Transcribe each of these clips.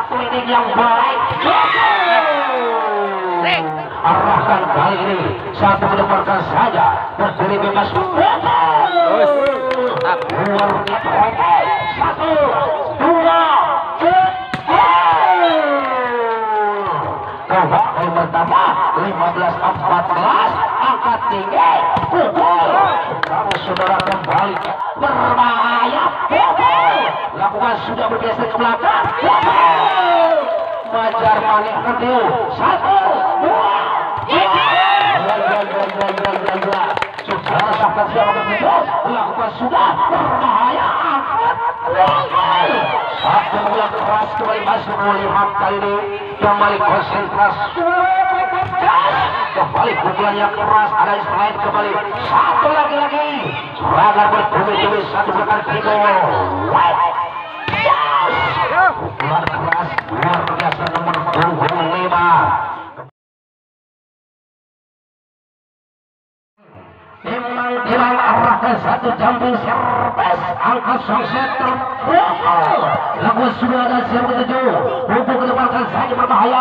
satu ini yang baik. Arahkan kali ini satu kedepankan saja berdiri bebas. Luar satu, dua, kembali bertambah 15-14 angkat tinggi pukul. Kamu saudara kembali berbahaya pukul. Lakukan sudah bergeser ke belakang pukul. Majar manik kedua satu, dua, saudara sahabat siapa begitu lakukan sudah berbahaya angkat satu bola keras kembali masuk melihat kali ini kembali konsentrasi kembali pukulan yang keras ada selain kembali satu lagi serangan bertubi-tubi satu belakang tiga pukulan keras luar biasa nomor punggung 5 Timang arahkan satu jumping servis angkat songset terpukul lakukan sudah ada siap ketujuh pukul kedepankan saja berbahaya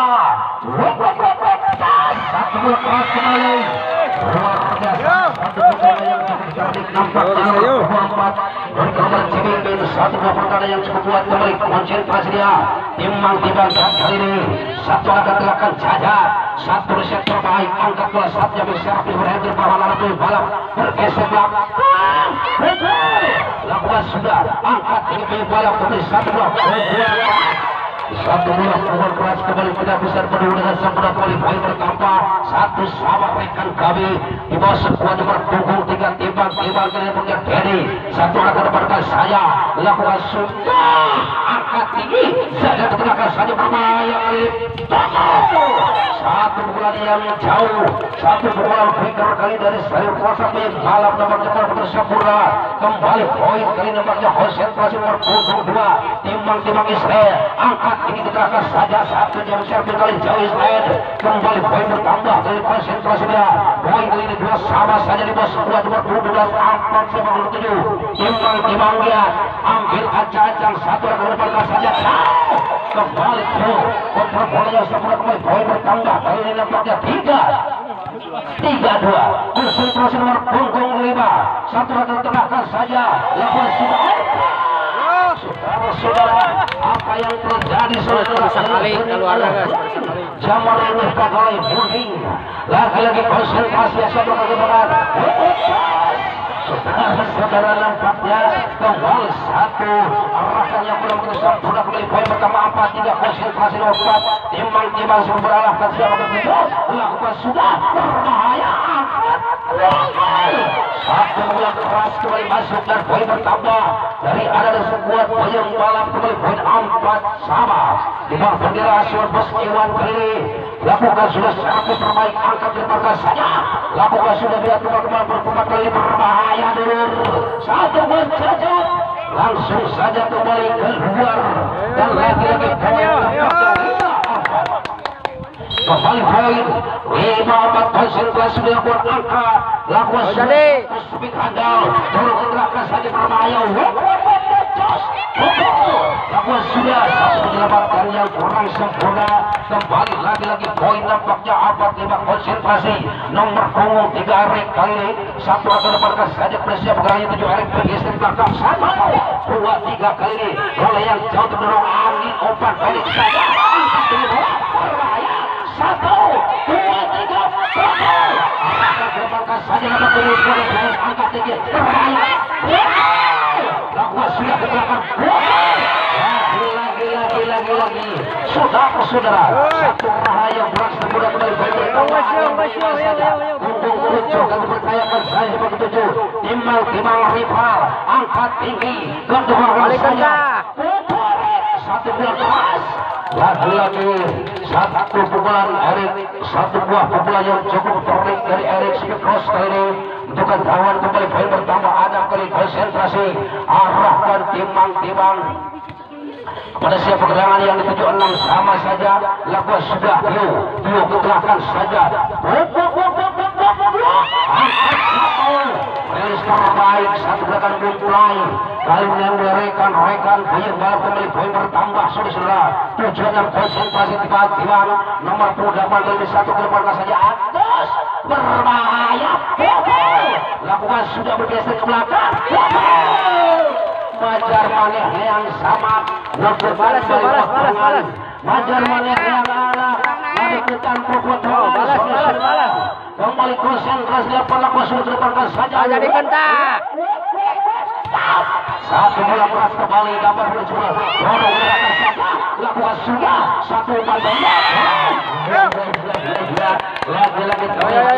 satu bola keras kembali luar biasa satu perkara yang cukup cerdik nampak berkabar cibin satu buah perkara yang cukup kuat kembali konsentrasi dia Timang saat kali ini satu akan gerakan cacat satu reset terbaik angkat bola satu jumping servis berhenti bawah lalu balap bergeser belakang lakukan sudah angkat tinggi balap putih satu bola satu bola pukul keras kembali tidak besar penuh dengan sempurna kembali poin bertambah satu sama rekan kami di bawah sekuat nomor punggung 3 timbang kali punya Denny satu akan dapatkan saya lakukan sudah angkat tinggi saja ketenakan saja berbahaya kali satu pukulan yang jauh satu pukulan finger kali dari sayur kuasa balap nomornya benar-benar sempurna kembali poin kali nomornya konsentrasi nomor punggung 2 timbang Israel angkat ini diterahkan saja satu jam servis kali jauh Israel kembali poin bertambah dari konsentrasi dia poin kali ini dua sama saja di bawah sekuat nomor 12 47 timbang dia ambil acak-acak satu akan dapatkan saja kembali kontra bolanya sempurna kembali poin bertambah kali ini nampaknya 3-2 konsentrasi nomor punggung 5 satu akan terahkan saja lakukan sudah saudara apa yang terjadi sekali keluar Jamal ini kembali moving lagi-lagi konsentrasi siapa kedepan saudara nampaknya kembali satu arahkan yang belum sempurna kembali poin pertama 4-3 konsentrasi nomor 4 timbang sumber arahkan siapa kedepan lakukan sudah berbahaya satu bola keras kembali masuk dan poin bertambah dari ada sekuat payung balap kembali poin 4 sama di bawah bendera Asuhan Bos Iwan kali lakukan sudah servis terbaik angkat terbatas saja lakukan sudah lihat kembali berkembang kali berbahaya dulu satu mencacat langsung saja kembali keluar dan lagi-lagi poin kembali poin 5-4 konsentrasi dilakukan angkat lakukan sudah speed handal turun gerakan saja berbahaya lakukan sudah satu menyelamatkan yang kurang sempurna kembali lagi-lagi poin nampaknya 4-5 konsentrasi nomor punggung 3 Erik kali ini satu akan dapatkan saja bersiap berani 7 Erik bergeser di belakang 1-2-3 kali ini bola yang jauh terdorong angin umpan balik saja berbahaya 1-2-3 akan dapatkan saja nomor punggung 2 angkat tinggi berbahaya lakukan sudah ke belakang lagi saudara satu rahaya beras mudah kembali punggung 7 kami percayakan saya sebagai 7 timbang rival angkat tinggi kedua saja satu bola keras lagi-lagi satu pukulan Erik satu buah pukulan yang cukup terik dari Erik speed cross kali ini untuk kawan kembali poin bertambah ada kali konsentrasi arahkan timbang pada siap pergerakan yang dituju 6 sama saja lakukan sudah Tio kegelahkan saja garis terbaik satu gerakan belum mulai. Kali ini rekan puyeng balap kembali poin bertambah saudara. Tujuan dan konsentrasi tiba-tiba nomor 28 lebih satu ke depan saja Agus berbahaya. Lakukan sudah bergeser ke belakang. Majar Maneh yang sama. Balas. Majar Maneh yang anak. Lakukan balas. Kembali konsentrasi lakukan sudah ke depan saja. Jadi kentak. Satu bola keras kembali gambar berjual. Lakukan sudah satu umpan lagi-lagi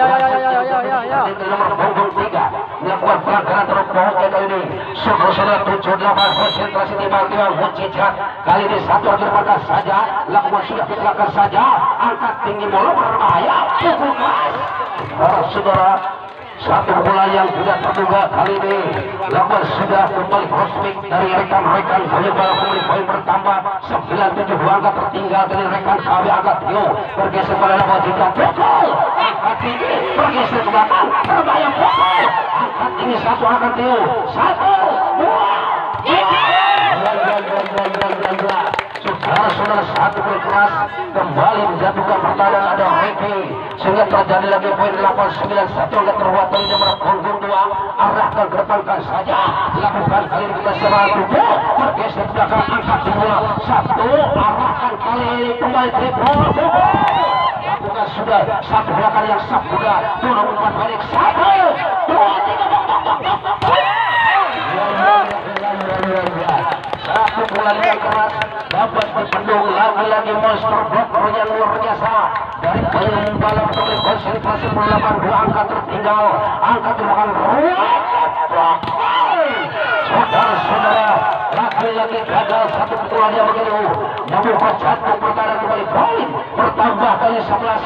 nomor punggung 3 melakukan pelanggaran teroboh kali ini. Saudara 78 konsentrasi tiba-tiba Mujicat kali ini satu akhir mata saja. Lakukan sudah belakang saja. Angkat tinggi bola berbahaya. Pukul keras. Saudara satu bola yang tidak terduga kali ini. Lakukan sudah kembali prospek dari rekan-rekan bola kembali poin bertambah 97 angka tertinggal dari rekan KB angkat Tio bergeser pada nomor 3 pukul angkat tinggi bergeser ke belakang berbahaya pukul angkat tinggi satu angkat Tio 1 2 saudara satu poin keras kembali menjatuhkan pertahanan ada Ricky sehingga terjadi lagi poin 891 yang terbuat dari nomor punggung 2 arahkan ke depan saja lakukan kali ini kita serang tubuh bergeser ke belakang angkat bola 1 arahkan kali ini kembali triple lakukan sudah satu belakang yang sabda turun umpan balik 1 2 3 satu bola yang keras dapat berpendung lagi-lagi monster blocker yang luar biasa dari payung balap oleh konsentrasi 82 angka tertinggal angka terbang saudara-saudara lagi-lagi gagal satu pukulan yang begitu membuka satu pertahanan kembali poin bertambah kali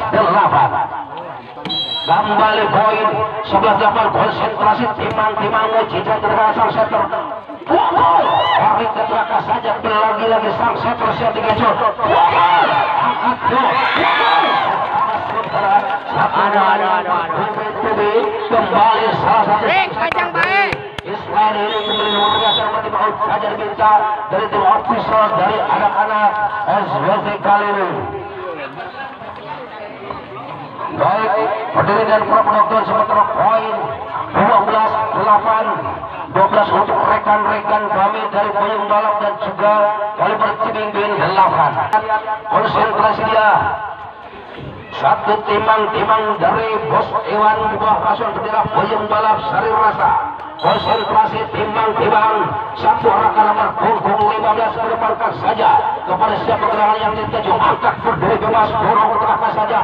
11-8 kembali poin 11-8 konsentrasi timang-timang Mujicat terkena sang setter Hari keteraka saja lagi-lagi sang setter siap digejot angkat kembali salah satu kacang baik Ismail ini kembali luar biasa seperti baut saja diminta dari tim official dari anak-anak SWC kali ini. Baik, berdiri dan penonton sementara poin 12-8 untuk rekan-rekan kami dari payung balap dan juga kaliber Cibimbing 8 konsentrasi dia satu timang-timang dari Bos Iwan di bawah pasukan bendera payung balap Sari Rasa konsentrasi timbang-timbang satu arahkan nomor punggung 15 kedepankan saja kepada siapa gerangan yang dituju angkat berdiri bebas dorong ke tengah saja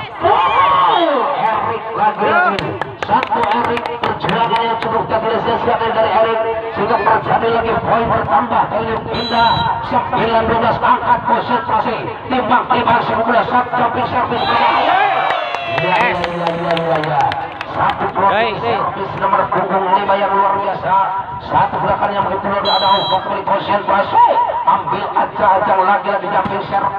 Erik lagi-lagi satu Erik perjuangan yang cukup tak disiapkan dari Erik sehingga terjadi lagi poin bertambah kali pindah 19 angkat konsentrasi timbang-timbang semula satu jumping service satu servis nomor punggung 5 yang luar biasa satu belakang yang begitu luar biasa ada kembali konsentrasi ambil ajang lagi-lagi jumping service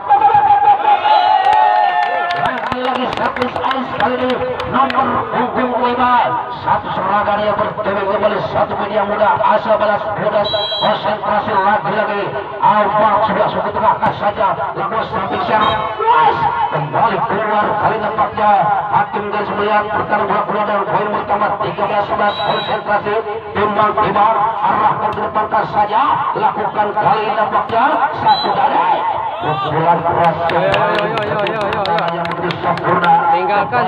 lagi servis ice kali ini nomor punggung 5 satu serangan yang berdewi kembali satu media muda asa balas bodas konsentrasi lagi-lagi awal sudah suku tengahkan saja lalu samping servis kembali keluar kali nampaknya hakim garis melihat pertarungan bola dan poin bertambah 13-11 konsentrasi timbang-timbang arahkan ke depan saja lakukan kali nampaknya satu dari pukulan keras yang begitu sempurna tinggalkan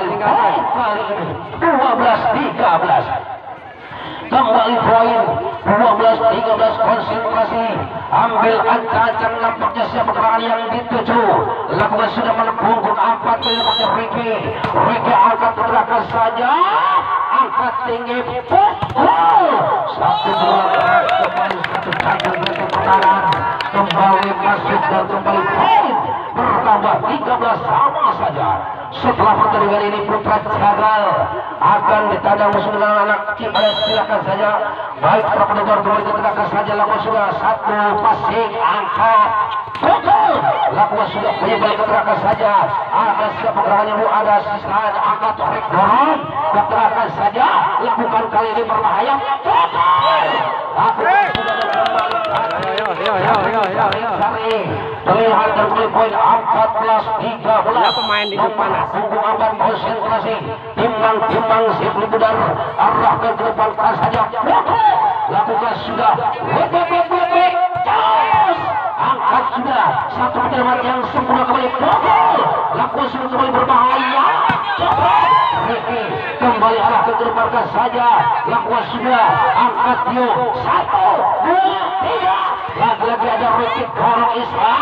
12-13 kembali poin 12-13 konsentrasi ambil ancang-ancang nampaknya siapa gerangan yang dituju lakukan sudah menepunggung 4 nampaknya Ricky angkat ke belakang saja angkat tinggi pukul satu bola keras kembali satu jantung dari pertahanan kembali masuk dan kembali poin bertambah 13 sama saja setelah pertandingan ini Putra Jagal akan ditandang musuh dengan anak Cipanas silakan saja baik para penonton kembali ditandangkan saja langsung sudah satu pasing angkat pukul lakukan sudah punya balik keterakan saja. Ada siap pergerakannya bu, ada sisaan angkat tarik dorong keterakan saja. Lakukan kali ini berbahaya. Lakukan sudah kembali. Terlihat terkulit poin 14-13. Ya, pemain di depan. Punggung aman konsentrasi. Timbang Sifli Budar arahkan ke depan keras saja. Lakukan sudah. Angkat sudah. Satu perjalanan yang sempurna kembali. Lakukan sudah kembali berbahaya. Kembali arahkan ke depan keras saja. Lakukan sudah. Angkat Tio. 1, 2, 3. Lagi-lagi ada Ricky dorong Islam.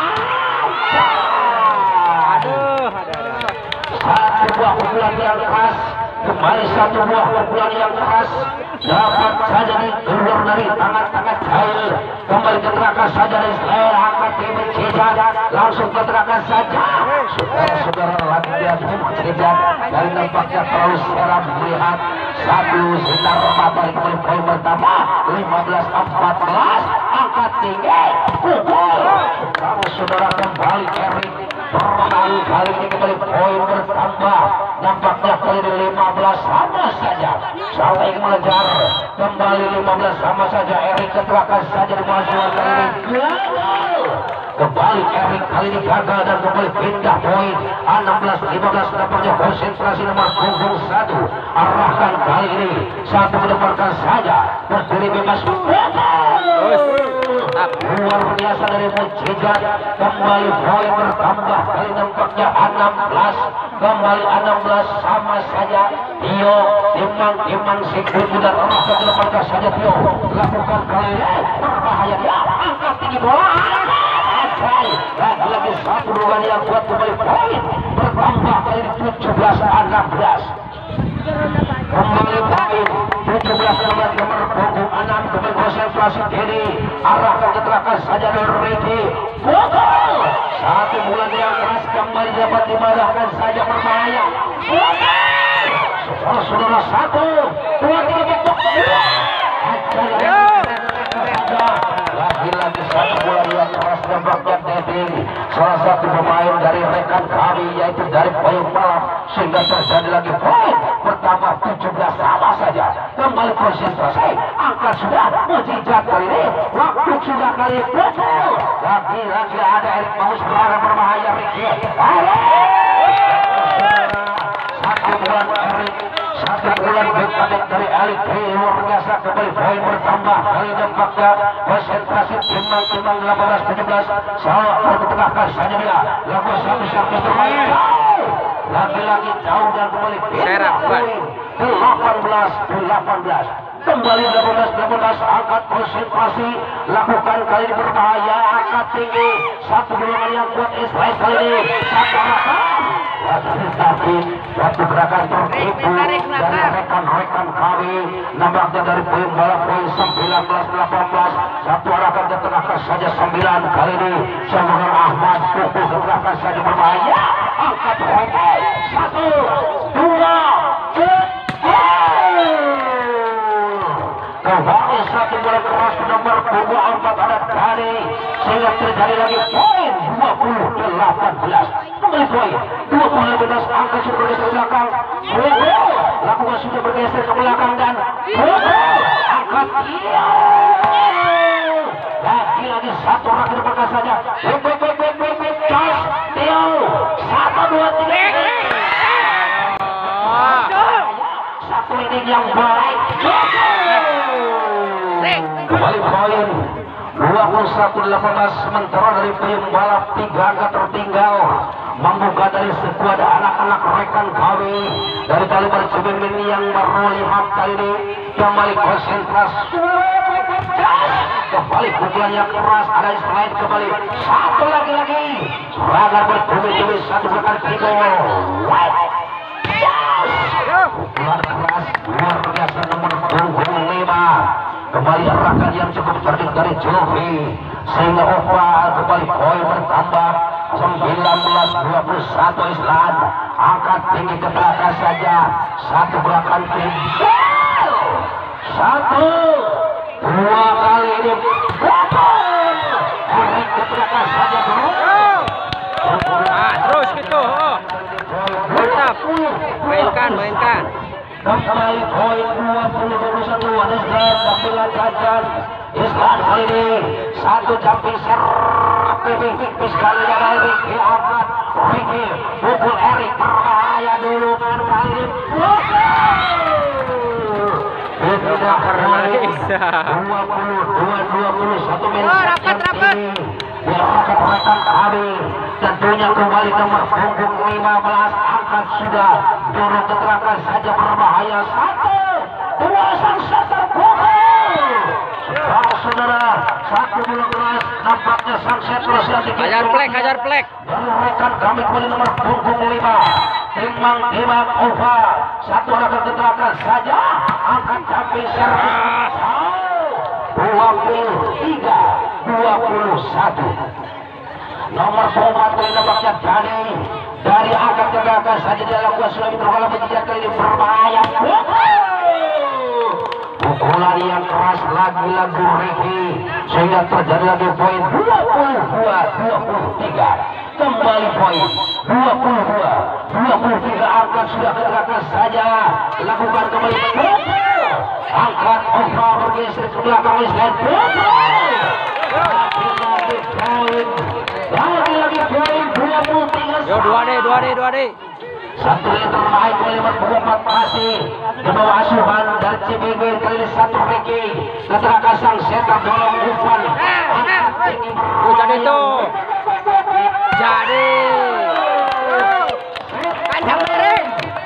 Aduh. Satu buah pukulan yang keras. Kembali satu buah pukulan yang keras. Dapat saja keluar dari tangan-tangan Jail. Kembali ke terakan saja dari Slayer. Angkat tim Cejan. Langsung ke terakan saja. Saudara-saudara latihan tim Cejan. Dari nampaknya terlalu seram melihat satu sinar mata kembali poin bertambah 15-14. Angkat tinggi. Pukul. Kamu saudara kembali Erik. Perang kali ini kembali poin bertambah. Nampaknya kali ini 15 sama saja. Saling mengejar. Kembali 15 sama saja. Erik keterakan saja di masukan kali ini. Gagal. Kembali Erik kali ini gagal dan kembali pindah poin. 16-15 nampaknya konsentrasi nomor punggung 1. Arahkan kali ini. Satu mendepankan saja. Berdiri bebas. Luar biasa dari Mujidat. Kembali poin bertambah. Kali nampaknya 16. Kembali 16 sama saja. Tio Timbang Sifli Budar arahkan ke depan saja Tio. Lakukan kali ini. Berbahaya. Angkat tinggi bola. Lagi-lagi satu ruang yang kuat kembali poin bertambah kali ini 17-16. Kembali poin 17 nomor punggung 6 kembali konsentrasi Dedi arahkan ke terakan saja dari Ricky. Pukul satu bulan yang keras kembali dapat dimarahkan saja berbahaya. Saudara 1, 2, 3 lagi-lagi satu bola yang keras nampaknya Dedi salah satu pemain dari rekan kami yaitu dari Payung Malam sehingga terjadi lagi poin bertambah 17 sama saja. Kembali konsentrasi angka sudah Mujijat kali ini waktu sudah kali pukul lagi-lagi ada Erik Bagus berlaga berbahaya Ricky. Satu bulan Erik satu bulan berkadek dari Elik luar biasa kembali poin bertambah kali nampaknya konsentrasi timbang 18-17 salah tertengahkan saja dia lakukan satu bermain lagi-lagi jauh dan kembali pindah poin 18-18 kembali 18-18 angkat konsentrasi lakukan kali ini berbahaya angkat tinggi satu golongan yang kuat Israel kali ini satu arahkan tapi waktu gerakan tertipu dari rekan-rekan kami nampaknya dari poin bola poin 19-18 satu arahkan ke tengah saja 9 kali ini Samuel Ahmad pukul ke tengah saja berbahaya angkat poin 1, 2, kembali satu bola keras nomor punggung 4 ada Dhani sehingga terjadi lagi poin 20-18 kembali poin 20-15 angka sudah bergeser ke belakang lakukan sudah bergeser ke belakang dan angkat lagi satu orang ke depan saja Charles Tio 1, 2, 3 satu ini yang baik kembali poin 21-18 sementara dari Payung Balap 3 angka tertinggal membuka dari sekuat anak-anak rekan kami dari Kaliber Cibemin yang baru lihat kali ini kembali konsentrasi kembali pukulannya keras ada Israel kembali satu lagi serangan bertubi-tubi satu belakang Tigo pukulan keras luar biasa nomor punggung 5 kembali arahkan yang cukup cerdik dari Jovi sehingga Ova kembali poin bertambah 19-21 Islam angkat tinggi ke belakang saja satu belakang tim 1, 2 kali ini Erik ke belakang saja kembali poin 20-21 ada Islam tampilan Kajan Islam kali ini satu jumping serap tipis kali yang lagi diangkat Vicky pukul Erik berbahaya dulu kan kali ini tidak kembali 20-21 menit rapat rapat rekan kami tentunya kembali nomor punggung 15 angkat sudah dorong keterangan saja berbahaya 1-2 sang setter pukul saudara satu bola keras nampaknya sang setter Hajar plek dari rekan kami kembali nomor punggung 5 Timang Ova satu akan keterangan saja angkat jumping servis 23-21 nomor 4 kali nampaknya dari angkat keterangan saja dia lakukan sudah berbola bertiga kali ini berbahaya pukulan yang keras lagi-lagi Ricky sehingga terjadi lagi poin 22-23 kembali poin 22-23 angkat sudah keterangan saja lakukan kembali angkat Ova bergeser ke belakang Islam lagi poin 23 yo 2D satu liter main oleh berbuat masih di bawah asuhan dari CBG kali satu Ricky keterangan sang setter dorong umpan jadi tuh jadi panjang kering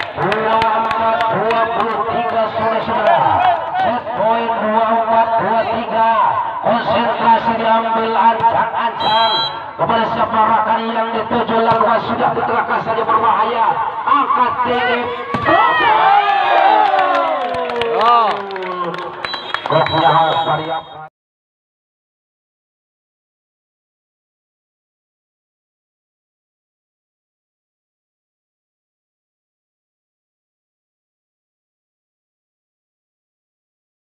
24-23 saudara set poin 24-23 konsentrasi diambil ancang-ancang kepada siapa rakan yang dituju lakukan sudah diterangkan saja berbahaya angkat tinggi oh.